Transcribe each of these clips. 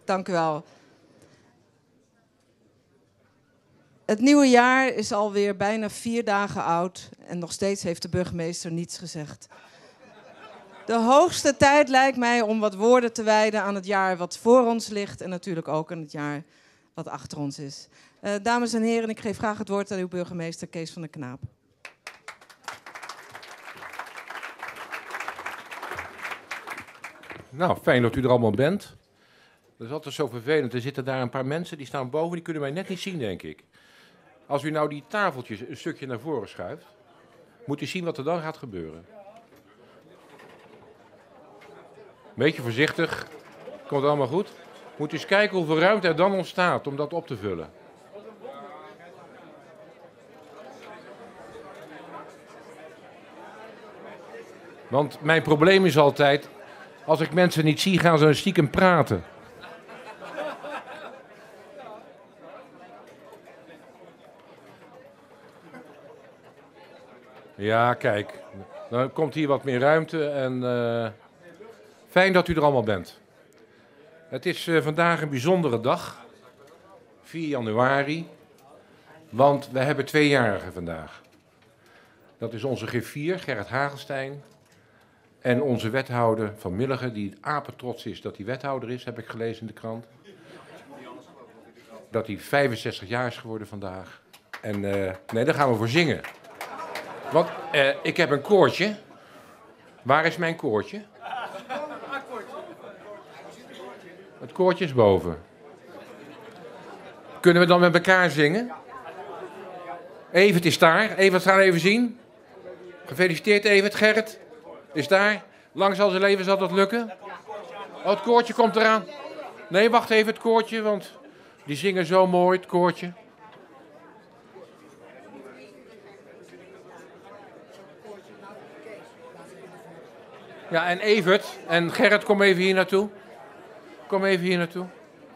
Dank u wel. Het nieuwe jaar is alweer bijna 4 dagen oud en nog steeds heeft de burgemeester niets gezegd. De hoogste tijd lijkt mij om wat woorden te wijden aan het jaar wat voor ons ligt en natuurlijk ook aan het jaar wat achter ons is. Dames en heren, ik geef graag het woord aan uw burgemeester Kees van der Knaap. Nou, fijn dat u er allemaal bent. Dat is altijd zo vervelend. Er zitten daar een paar mensen, die staan boven, die kunnen mij net niet zien, denk ik. Als u nou die tafeltjes een stukje naar voren schuift, moet u zien wat er dan gaat gebeuren. Beetje voorzichtig, komt allemaal goed. Moet u eens kijken hoeveel ruimte er dan ontstaat om dat op te vullen. Want mijn probleem is altijd, als ik mensen niet zie, gaan ze stiekem praten. Ja, kijk, dan komt hier wat meer ruimte en fijn dat u er allemaal bent. Het is vandaag een bijzondere dag, 4 januari, want we hebben 2-jarigen vandaag. Dat is onze griffier, Gerrit Hagelstein, en onze wethouder Van Milligen, die apetrots is dat hij wethouder is, heb ik gelezen in de krant. Dat hij 65 jaar is geworden vandaag. En nee, daar gaan we voor zingen. Want ik heb een koortje. Waar is mijn koortje? Het koortje is boven. Kunnen we dan met elkaar zingen? Evert is daar. Evert, gaan we even zien. Gefeliciteerd Evert. Gerrit is daar. Lang zal zijn leven, zal dat lukken? Oh, het koortje komt eraan. Nee, wacht even, het koortje, want die zingen zo mooi, het koortje. Ja, en Evert en Gerrit, kom even hier naartoe. Kom even hier naartoe.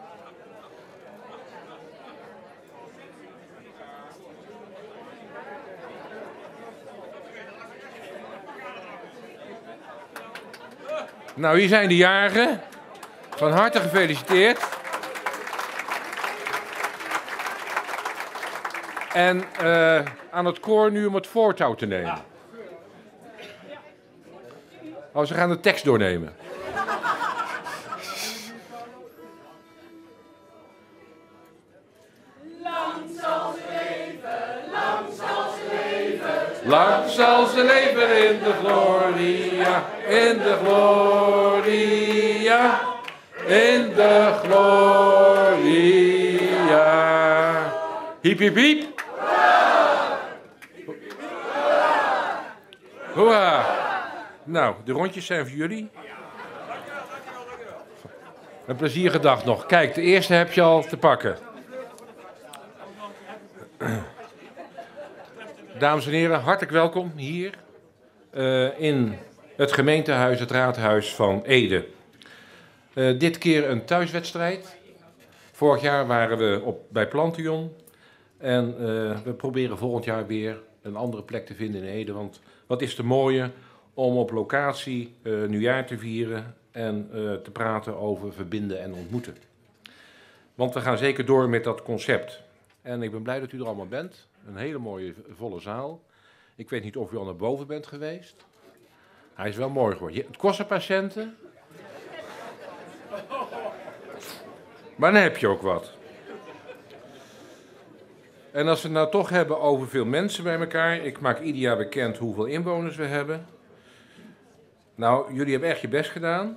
Nou, hier zijn de jarigen. Van harte gefeliciteerd. En aan het koor nu om het voortouw te nemen. Oh, ze gaan de tekst doornemen. Lang zal ze leven, lang zal ze leven. Lang zal ze leven in de gloria, in de gloria, in de gloria. Hiep, hiep, hiep. Hoera. Nou, de rondjes zijn voor jullie. Een plezierige dag nog. Kijk, de eerste heb je al te pakken. Dames en heren, hartelijk welkom hier in het gemeentehuis, het raadhuis van Ede. Dit keer een thuiswedstrijd. Vorig jaar waren we bij Plantion. En we proberen volgend jaar weer een andere plek te vinden in Ede. Want wat is te mooie om op locatie nieuwjaar te vieren en te praten over verbinden en ontmoeten. Want we gaan zeker door met dat concept. En ik ben blij dat u er allemaal bent. Een hele mooie volle zaal. Ik weet niet of u al naar boven bent geweest. Hij is wel mooi geworden. Het kost een paar centen. Maar dan heb je ook wat. En als we het nou toch hebben over veel mensen bij elkaar. Ik maak ieder jaar bekend hoeveel inwoners we hebben. Nou, jullie hebben echt je best gedaan.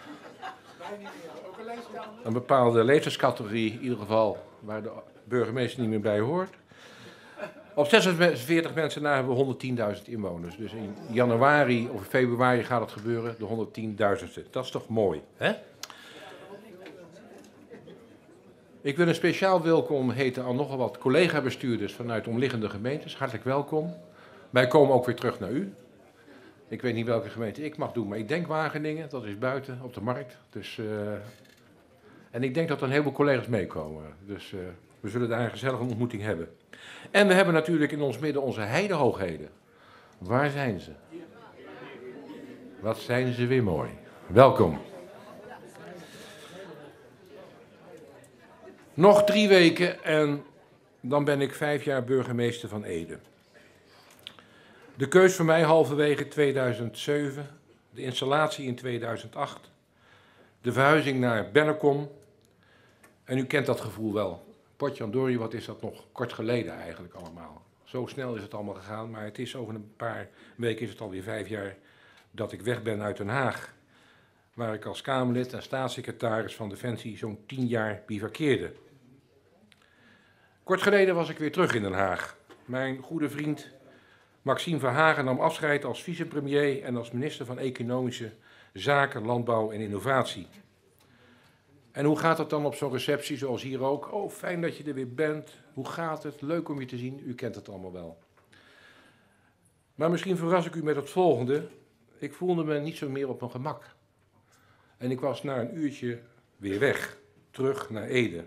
Een bepaalde leeftijdscategorie, in ieder geval, waar de burgemeester niet meer bij hoort. Op 46 mensen na hebben we 110.000 inwoners. Dus in januari of februari gaat het gebeuren, de 110.000ste. Dat is toch mooi, hè? Ik wil een speciaal welkom heten aan nogal wat collega-bestuurders vanuit omliggende gemeentes. Hartelijk welkom. Wij komen ook weer terug naar u. Ik weet niet welke gemeente ik mag doen, maar ik denk Wageningen. Dat is buiten, op de markt. Dus, en ik denk dat er een heleboel collega's meekomen. Dus we zullen daar een gezellige ontmoeting hebben. En we hebben natuurlijk in ons midden onze heidehoogheden. Waar zijn ze? Wat zijn ze weer mooi. Welkom. Nog 3 weken en dan ben ik 5 jaar burgemeester van Ede. De keus voor mij halverwege 2007, de installatie in 2008, de verhuizing naar Bennekom. En u kent dat gevoel wel. Potjandori, wat is dat nog kort geleden eigenlijk allemaal. Zo snel is het allemaal gegaan, maar het is over een paar weken is het alweer 5 jaar dat ik weg ben uit Den Haag. Waar ik als Kamerlid en staatssecretaris van Defensie zo'n 10 jaar bivakkeerde. Kort geleden was ik weer terug in Den Haag. Mijn goede vriend Maxime Verhagen nam afscheid als vicepremier en als minister van Economische Zaken, Landbouw en Innovatie. En hoe gaat het dan op zo'n receptie zoals hier ook? Oh, fijn dat je er weer bent. Hoe gaat het? Leuk om je te zien. U kent het allemaal wel. Maar misschien verras ik u met het volgende. Ik voelde me niet zo meer op mijn gemak. En ik was na een uurtje weer weg, terug naar Ede.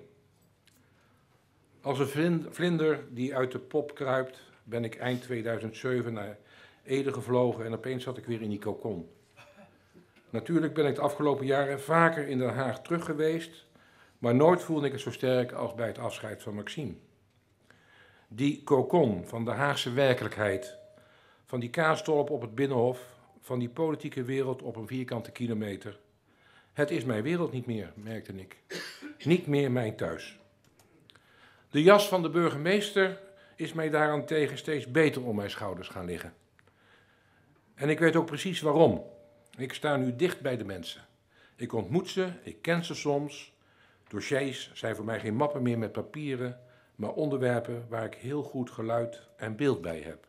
Als een vlinder die uit de pop kruipt, ben ik eind 2007 naar Ede gevlogen en opeens zat ik weer in die cocon. Natuurlijk ben ik de afgelopen jaren vaker in Den Haag terug geweest, maar nooit voelde ik het zo sterk als bij het afscheid van Maxime. Die cocon van de Haagse werkelijkheid, van die kaasstolp op het Binnenhof, van die politieke wereld op een vierkante kilometer. Het is mijn wereld niet meer, merkte ik. Niet meer mijn thuis. De jas van de burgemeester is mij daarentegen steeds beter om mijn schouders gaan liggen. En ik weet ook precies waarom. Ik sta nu dicht bij de mensen. Ik ontmoet ze, ik ken ze soms. Dossiers zijn voor mij geen mappen meer met papieren, maar onderwerpen waar ik heel goed geluid en beeld bij heb.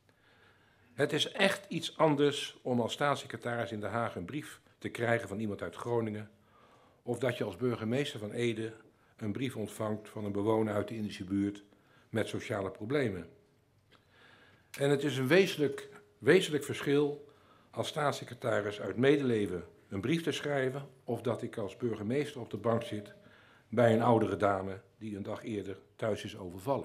Het is echt iets anders om als staatssecretaris in Den Haag een brief te krijgen van iemand uit Groningen, of dat je als burgemeester van Ede een brief ontvangt van een bewoner uit de Indische buurt met sociale problemen. En het is een wezenlijk verschil als staatssecretaris uit medeleven een brief te schrijven, of dat ik als burgemeester op de bank zit bij een oudere dame die een dag eerder thuis is overvallen.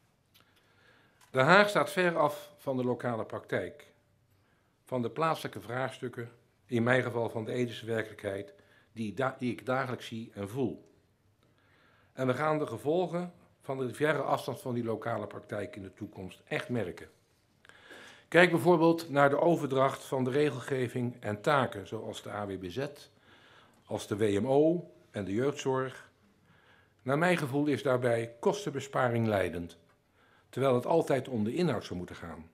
Den Haag staat ver af van de lokale praktijk, van de plaatselijke vraagstukken, in mijn geval van de Edese werkelijkheid, die ik dagelijks zie en voel. En we gaan de gevolgen van de verre afstand van die lokale praktijk in de toekomst echt merken. Kijk bijvoorbeeld naar de overdracht van de regelgeving en taken, zoals de AWBZ, als de WMO en de jeugdzorg. Naar mijn gevoel is daarbij kostenbesparing leidend, terwijl het altijd om de inhoud zou moeten gaan.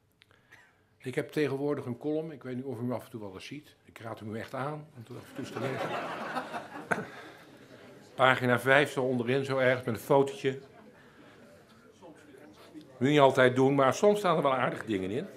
Ik heb tegenwoordig een column, ik weet niet of u hem af en toe wel eens ziet. Ik raad hem u echt aan om het af en toe eens te lezen. Pagina 5, zo onderin, zo ergens met een fotootje. Moet je niet altijd doen, maar soms staan er wel aardige dingen in.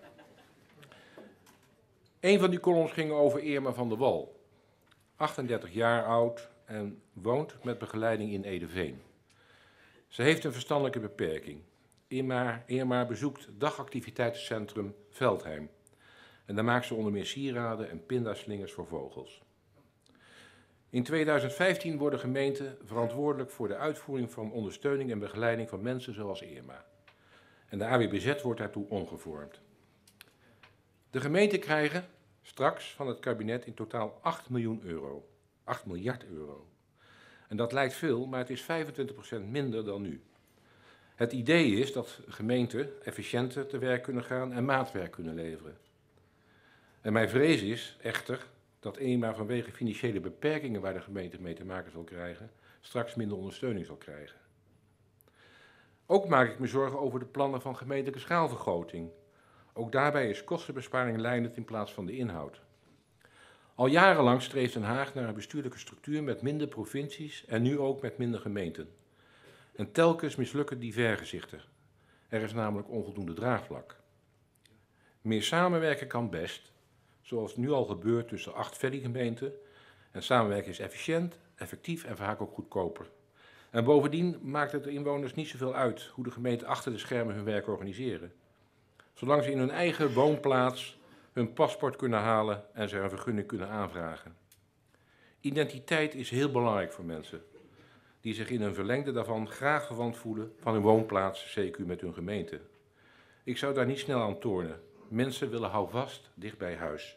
Een van die columns ging over Irma van der Wal. 38 jaar oud en woont met begeleiding in Edeveen. Ze heeft een verstandelijke beperking. Irma bezoekt dagactiviteitscentrum Veldheim. En daar maakt ze onder meer sieraden en pindaslingers voor vogels. In 2015 worden gemeenten verantwoordelijk voor de uitvoering van ondersteuning en begeleiding van mensen zoals Irma. En de AWBZ wordt daartoe omgevormd. De gemeenten krijgen straks van het kabinet in totaal 8 miljoen euro. 8 miljard euro. En dat lijkt veel, maar het is 25% minder dan nu. Het idee is dat gemeenten efficiënter te werk kunnen gaan en maatwerk kunnen leveren. En mijn vrees is echter dat Irma vanwege financiële beperkingen waar de gemeente mee te maken zal krijgen, straks minder ondersteuning zal krijgen. Ook maak ik me zorgen over de plannen van gemeentelijke schaalvergroting. Ook daarbij is kostenbesparing leidend in plaats van de inhoud. Al jarenlang streeft Den Haag naar een bestuurlijke structuur met minder provincies en nu ook met minder gemeenten. En telkens mislukken die vergezichten. Er is namelijk onvoldoende draagvlak. Meer samenwerken kan best, zoals nu al gebeurt tussen 8 gemeenten. En samenwerken is efficiënt, effectief en vaak ook goedkoper. En bovendien maakt het de inwoners niet zoveel uit hoe de gemeenten achter de schermen hun werk organiseren. Zolang ze in hun eigen woonplaats hun paspoort kunnen halen en ze een vergunning kunnen aanvragen. Identiteit is heel belangrijk voor mensen die zich in een verlengde daarvan graag verwant voelen van hun woonplaats, CQ met hun gemeente. Ik zou daar niet snel aan tornen. Mensen willen houvast dicht bij huis.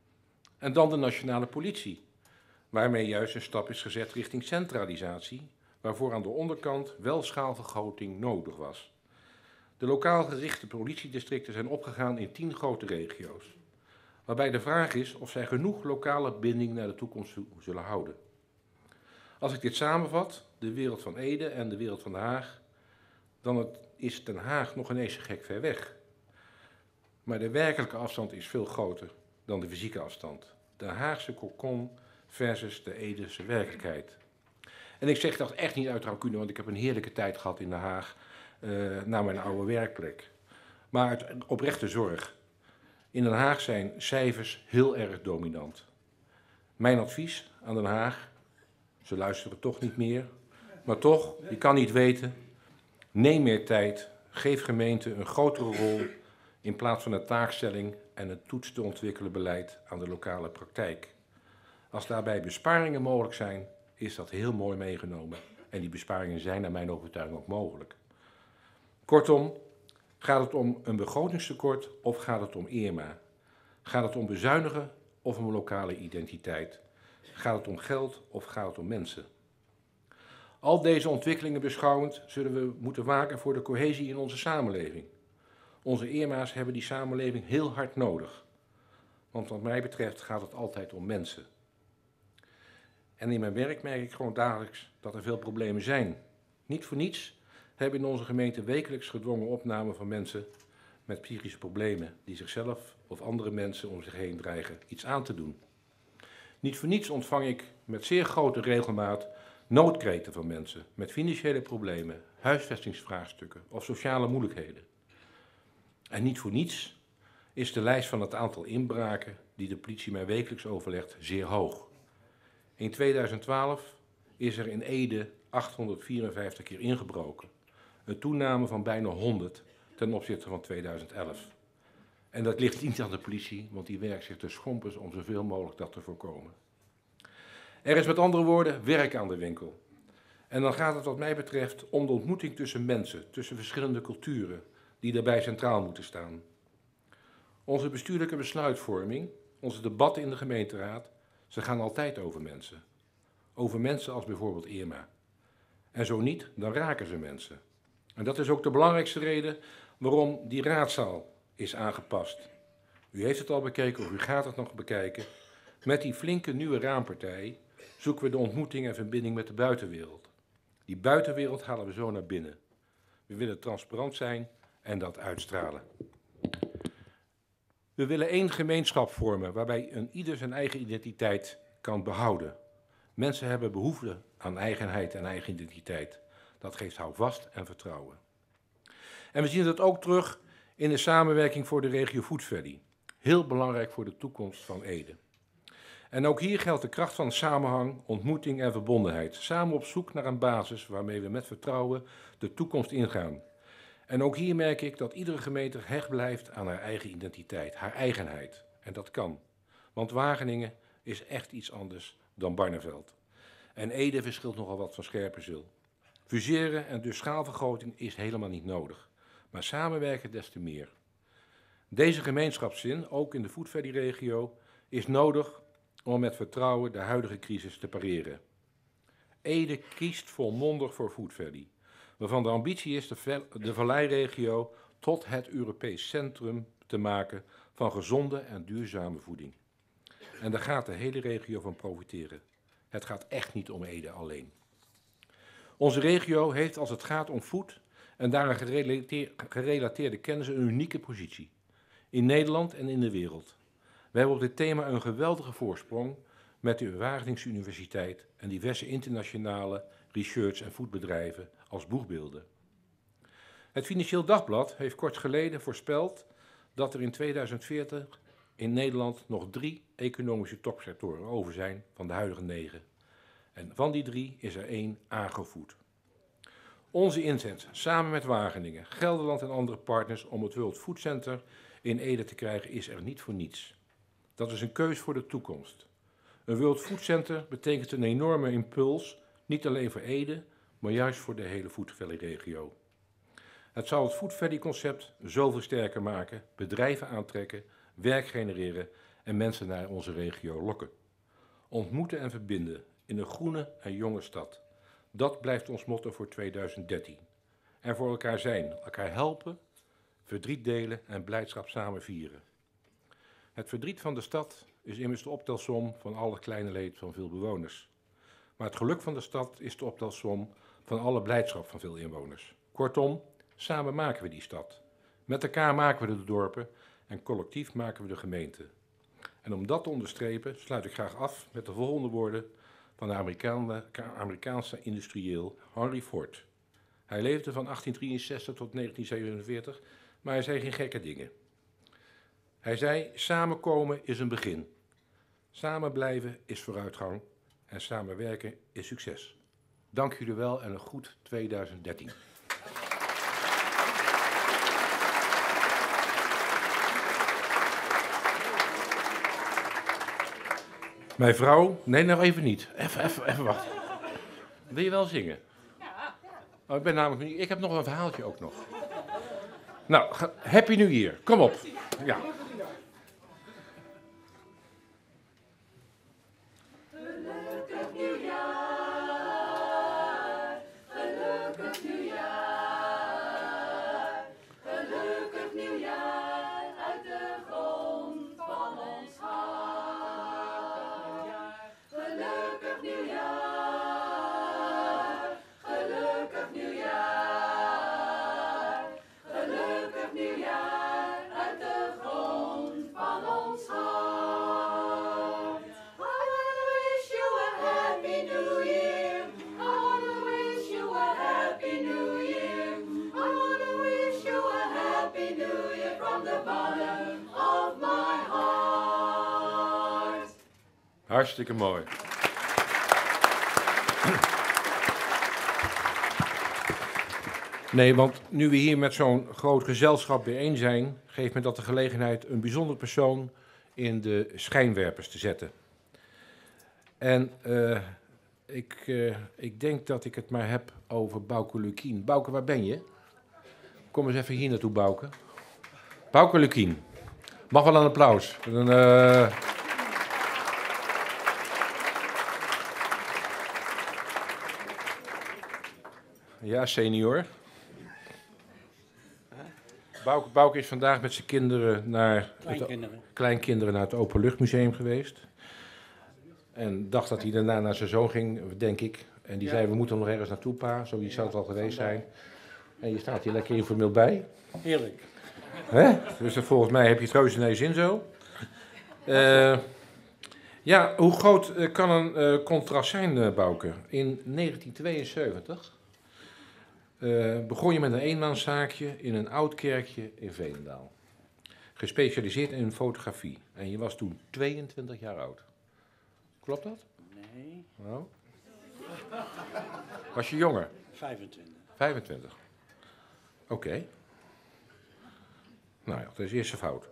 En dan de nationale politie, waarmee juist een stap is gezet richting centralisatie, waarvoor aan de onderkant wel schaalvergroting nodig was. De lokaal gerichte politiedistricten zijn opgegaan in 10 grote regio's, waarbij de vraag is of zij genoeg lokale binding naar de toekomst zullen houden. Als ik dit samenvat, de wereld van Ede en de wereld van Den Haag, dan is Den Haag nog ineens gek ver weg. Maar de werkelijke afstand is veel groter dan de fysieke afstand. De Haagse cocon versus de Edese werkelijkheid. En ik zeg dat echt niet uit rancune, want ik heb een heerlijke tijd gehad in Den Haag, naar mijn oude werkplek. Maar uit oprechte zorg. In Den Haag zijn cijfers heel erg dominant. Mijn advies aan Den Haag, ze luisteren toch niet meer, maar toch, je kan niet weten, neem meer tijd, geef gemeenten een grotere rol in plaats van een taakstelling en een toets te ontwikkelen beleid aan de lokale praktijk. Als daarbij besparingen mogelijk zijn, is dat heel mooi meegenomen. En die besparingen zijn naar mijn overtuiging ook mogelijk. Kortom, gaat het om een begrotingstekort of gaat het om Irma? Gaat het om bezuinigen of om lokale identiteit? Gaat het om geld of gaat het om mensen? Al deze ontwikkelingen beschouwend zullen we moeten waken voor de cohesie in onze samenleving. Onze Irma's hebben die samenleving heel hard nodig. Want wat mij betreft gaat het altijd om mensen. En in mijn werk merk ik gewoon dagelijks dat er veel problemen zijn. Niet voor niets hebben in onze gemeente wekelijks gedwongen opname van mensen met psychische problemen die zichzelf of andere mensen om zich heen dreigen iets aan te doen. Niet voor niets ontvang ik met zeer grote regelmaat noodkreten van mensen met financiële problemen, huisvestingsvraagstukken of sociale moeilijkheden. En niet voor niets is de lijst van het aantal inbraken die de politie mij wekelijks overlegt zeer hoog. In 2012 is er in Ede 854 keer ingebroken. Een toename van bijna 100 ten opzichte van 2011. En dat ligt niet aan de politie, want die werkt zich te schompers om zoveel mogelijk dat te voorkomen. Er is met andere woorden werk aan de winkel. En dan gaat het wat mij betreft om de ontmoeting tussen mensen, tussen verschillende culturen, die daarbij centraal moeten staan. Onze bestuurlijke besluitvorming, onze debatten in de gemeenteraad, ze gaan altijd over mensen. Over mensen als bijvoorbeeld Irma. En zo niet, dan raken ze mensen. En dat is ook de belangrijkste reden waarom die raadzaal is aangepast. U heeft het al bekeken of u gaat het nog bekijken. Met die flinke nieuwe raampartij zoeken we de ontmoeting en verbinding met de buitenwereld. Die buitenwereld halen we zo naar binnen. We willen transparant zijn en dat uitstralen. We willen één gemeenschap vormen waarbij een ieder zijn eigen identiteit kan behouden. Mensen hebben behoefte aan eigenheid en eigen identiteit. Dat geeft houvast en vertrouwen. En we zien dat ook terug in de samenwerking voor de regio Food Valley. Heel belangrijk voor de toekomst van Ede. En ook hier geldt de kracht van samenhang, ontmoeting en verbondenheid. Samen op zoek naar een basis waarmee we met vertrouwen de toekomst ingaan. En ook hier merk ik dat iedere gemeente hecht blijft aan haar eigen identiteit, haar eigenheid. En dat kan. Want Wageningen is echt iets anders dan Barneveld. En Ede verschilt nogal wat van Scherpenzeel. Fuseren en dus schaalvergroting is helemaal niet nodig. Maar samenwerken des te meer. Deze gemeenschapszin, ook in de Food Valley-regio, is nodig om met vertrouwen de huidige crisis te pareren. Ede kiest volmondig voor Food Valley, waarvan de ambitie is de Valleiregio tot het Europees centrum te maken van gezonde en duurzame voeding. En daar gaat de hele regio van profiteren. Het gaat echt niet om Ede alleen. Onze regio heeft als het gaat om voed en daaraan gerelateerde kennis een unieke positie. In Nederland en in de wereld. We hebben op dit thema een geweldige voorsprong met de Wageningse Universiteit en diverse internationale research- en voedbedrijven als boegbeelden. Het Financieel Dagblad heeft kort geleden voorspeld dat er in 2040 in Nederland nog 3 economische topsectoren over zijn van de huidige 9. En van die 3 is er 1 agrofood. Onze inzet, samen met Wageningen, Gelderland en andere partners om het World Food Center in Ede te krijgen, is er niet voor niets. Dat is een keus voor de toekomst. Een World Food Center betekent een enorme impuls, niet alleen voor Ede, maar juist voor de hele Food Valley-regio. Het zal het Food Valley-concept zoveel sterker maken, bedrijven aantrekken, werk genereren en mensen naar onze regio lokken. Ontmoeten en verbinden in een groene en jonge stad. Dat blijft ons motto voor 2013. En voor elkaar zijn, elkaar helpen, verdriet delen en blijdschap samen vieren. Het verdriet van de stad is immers de optelsom van alle kleine leed van veel bewoners. Maar het geluk van de stad is de optelsom van alle blijdschap van veel inwoners. Kortom, samen maken we die stad. Met elkaar maken we de dorpen en collectief maken we de gemeente. En om dat te onderstrepen sluit ik graag af met de volgende woorden van de Amerikaanse industrieel Henry Ford. Hij leefde van 1863 tot 1947, maar hij zei geen gekke dingen. Hij zei, samenkomen is een begin. Samen blijven is vooruitgang. En samenwerken is succes. Dank jullie wel en een goed 2013. Mijn vrouw... Nee, nog even niet. Even wachten. Wil je wel zingen? Ja. Oh, ik ben namelijk niet... Ik heb nog een verhaaltje ook nog. Nou, Happy New Year. Kom op. Ja. Gelukkig nieuwjaar, gelukkig nieuwjaar, gelukkig nieuwjaar uit de grond van ons hart. Gelukkig nieuwjaar, gelukkig nieuwjaar, gelukkig nieuwjaar uit de grond van ons hart. Hartstikke mooi. Nee, want nu we hier met zo'n groot gezelschap bijeen zijn, geeft me dat de gelegenheid een bijzonder persoon in de schijnwerpers te zetten. En ik denk dat ik het maar heb over Bouke Lukien. Bouke, waar ben je? Kom eens even hier naartoe, Bouke. Bouke Lukien. Mag wel een applaus. Ja, senior. Bouke is vandaag met zijn kinderen kleinkinderen naar het Openluchtmuseum geweest. En dacht dat hij daarna naar zijn zoon ging, denk ik. En die zei, we moeten nog ergens naartoe, pa. Zoiets zou het wel geweest zijn. En je staat hier lekker informeel bij. Heerlijk. Hè? Dus volgens mij heb je het reuze naar je zin zo. Ja, hoe groot kan een contrast zijn, Bouke? In 1972 begon je met een eenmanszaakje in een oud kerkje in Veenendaal. Gespecialiseerd in fotografie. En je was toen 22 jaar oud. Klopt dat? Nee. Nou? Was je jonger? 25. 25. Oké. Nou ja, dat is eerst een fout.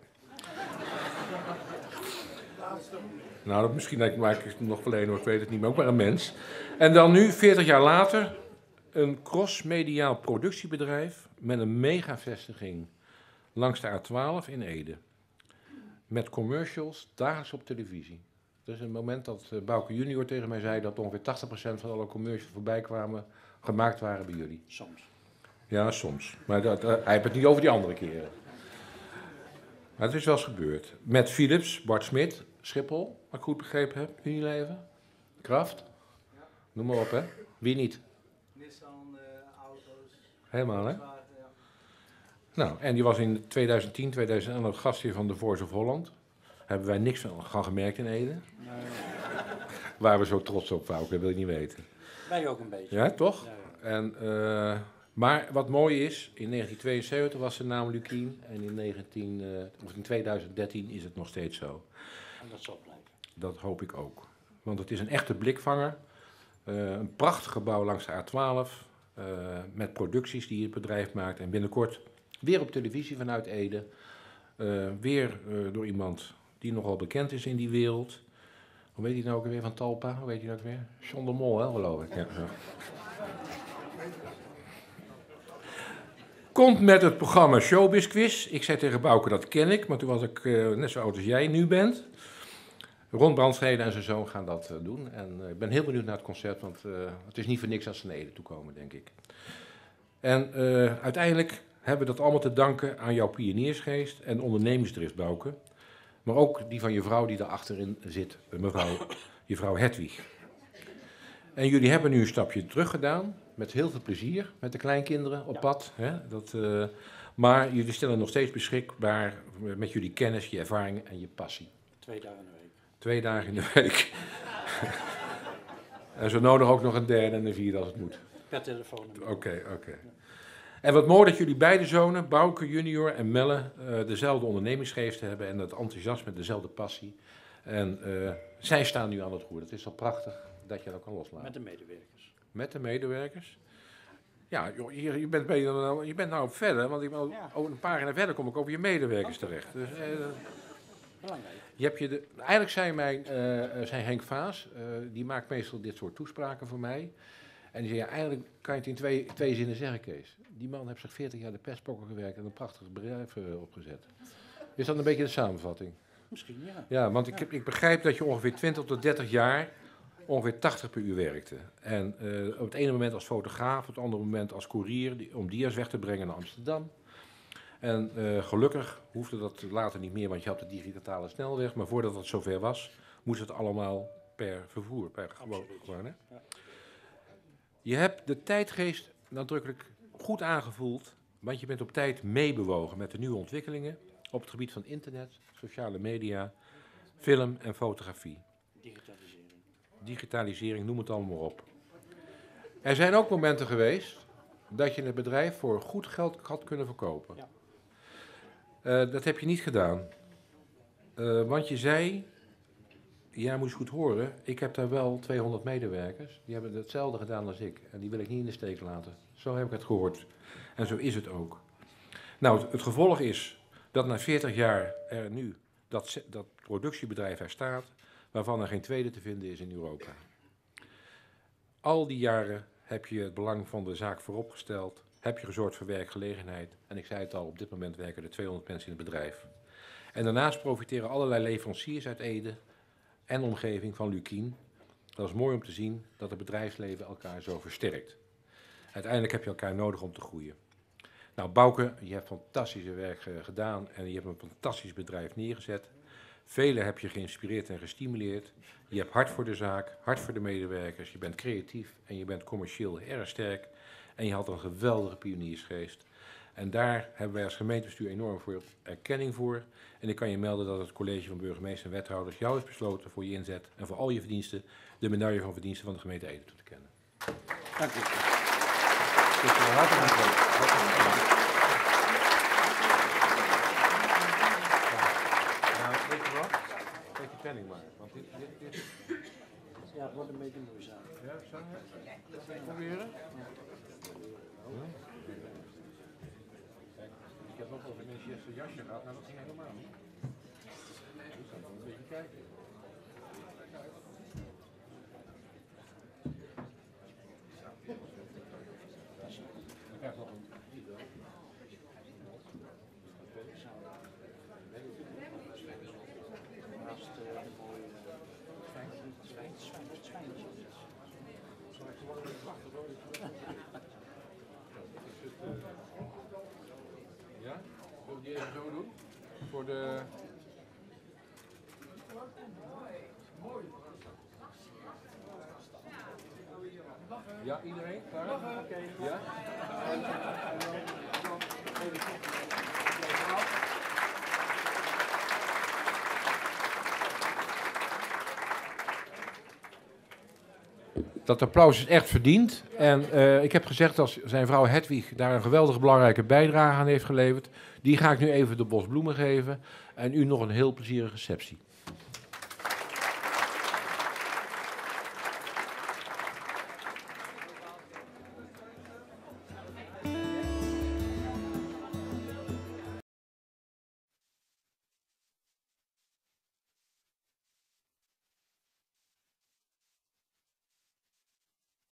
Nou, misschien maak ik het nog verleden, ik weet het niet, maar ook maar een mens. En dan nu, 40 jaar later, een crossmediaal productiebedrijf met een megavestiging langs de A12 in Ede. Met commercials dagelijks op televisie. Dat is een moment dat Bouke junior tegen mij zei dat ongeveer 80% van alle commercials voorbij kwamen, gemaakt waren bij jullie. Soms. Ja, soms. Maar hij heeft het niet over die andere keren. Maar het is wel eens gebeurd. Met Philips, Bart Smit, Schiphol, wat ik goed begrepen heb, Unilever, Kraft. Noem maar op, hè. Wie niet? Nissan, auto's. Helemaal, hè. Ja. Nou, en die was in 2010, 2011 gastheer van The Voice of Holland. Hebben wij niks van gemerkt in Ede. Nee. Waar we zo trots op waren, dat wil je niet weten. Wij ook een beetje. Ja, toch? Ja, ja. En, maar wat mooi is, in 1972 was de naam Lukien en in 2013 is het nog steeds zo. En dat zal blijven. Dat hoop ik ook. Want het is een echte blikvanger. Een prachtig gebouw langs de A12. Met producties die het bedrijf maakt. En binnenkort weer op televisie vanuit Ede. Weer door iemand die nogal bekend is in die wereld. Hoe weet hij nou ook weer van Talpa? Hoe weet hij nou ook weer? John de Mol, hè, geloof ik. Ja. Komt met het programma Showbiz Quiz. Ik zei tegen Bouke, dat ken ik, maar toen was ik net zo oud als jij nu bent. Ron Brandstede en zijn zoon gaan dat doen. En ik ben heel benieuwd naar het concert, want het is niet voor niks als ze naar Ede toekomen, denk ik. En uiteindelijk hebben we dat allemaal te danken aan jouw pioniersgeest en ondernemingsdrift, Bouke. Maar ook die van je vrouw die daar achterin zit, je vrouw Hedwig. En jullie hebben nu een stapje terug gedaan, met heel veel plezier, met de kleinkinderen op pad. Hè? Maar jullie stellen nog steeds beschikbaar met jullie kennis, je ervaringen en je passie. 2 dagen in de week. 2 dagen in de week. En zo nodig ook nog een derde en een vierde als het moet. Per telefoon. Oké. En wat mooi dat jullie beide zonen, Bouke junior en Melle, dezelfde ondernemingsgeest hebben en dat enthousiasme, dezelfde passie. En zij staan nu aan het roer. Het is al prachtig dat je dat kan loslaten. Met de medewerkers. Met de medewerkers. Ja, joh, je bent nou verder, want over een pagina verder kom ik over je medewerkers terecht. Dus, Belangrijk. eigenlijk zei Henk Vaas, die maakt meestal dit soort toespraken voor mij. En die zei, ja, eigenlijk kan je het in twee zinnen zeggen, Kees. Die man heeft zich 40 jaar de pestpokken gewerkt en een prachtig bedrijf opgezet. Is dat een beetje de samenvatting? Misschien, ja. Ja, want ik begrijp dat je ongeveer 20 tot 30 jaar ongeveer 80 per uur werkte. En op het ene moment als fotograaf, op het andere moment als koerier, om dia's weg te brengen naar Amsterdam. En gelukkig hoefde dat later niet meer, want je had de digitale snelweg. Maar voordat het zover was, moest het allemaal per vervoer, per gewoon. Hè? Ja. Je hebt de tijdgeest nadrukkelijk goed aangevoeld, want je bent op tijd meebewogen met de nieuwe ontwikkelingen op het gebied van internet, sociale media, film en fotografie. Digitalisering, noem het allemaal maar op. Er zijn ook momenten geweest dat je het bedrijf voor goed geld had kunnen verkopen. Ja. Dat heb je niet gedaan. Want je zei, ja, moet je goed horen, ik heb daar wel 200 medewerkers, die hebben hetzelfde gedaan als ik. En die wil ik niet in de steek laten. Zo heb ik het gehoord. En zo is het ook. Nou, het gevolg is dat na 40 jaar er nu dat productiebedrijf er staat, waarvan er geen tweede te vinden is in Europa. Al die jaren heb je het belang van de zaak vooropgesteld, heb je gezorgd voor werkgelegenheid. En ik zei het al, op dit moment werken er 200 mensen in het bedrijf. En daarnaast profiteren allerlei leveranciers uit Ede en omgeving van Lukien. Dat is mooi om te zien dat het bedrijfsleven elkaar zo versterkt. Uiteindelijk heb je elkaar nodig om te groeien. Nou, Bouke, je hebt fantastische werk gedaan en je hebt een fantastisch bedrijf neergezet. Velen heb je geïnspireerd en gestimuleerd. Je hebt hart voor de zaak, hart voor de medewerkers. Je bent creatief en je bent commercieel erg sterk. En je had een geweldige pioniersgeest. En daar hebben wij als gemeentebestuur enorm veel erkenning voor. En ik kan je melden dat het college van burgemeester en wethouders jou heeft besloten voor je inzet en voor al je verdiensten de medaille van verdiensten van de gemeente Ede toe te kennen. Dank u. Dus hartelijk dank. Weet je wat? Beetje penning maar. Want dit... Ja, het wordt een beetje moeizaam. Ja, zou je proberen? Ik heb nog wel eens een Manchester jasje gehad, maar dat ging helemaal niet. Dus dan gaan we een beetje kijken. Ik krijg nog een... Naast de mooie zwijntje. Ja? Zullen we die even zo doen? Voor de... Ja, iedereen? Klaar? Oké. Ja? Dat applaus is echt verdiend. En ik heb gezegd dat zijn vrouw Hedwig daar een geweldig belangrijke bijdrage aan heeft geleverd. Die ga ik nu even de bos bloemen geven. En u nog een heel plezierige receptie.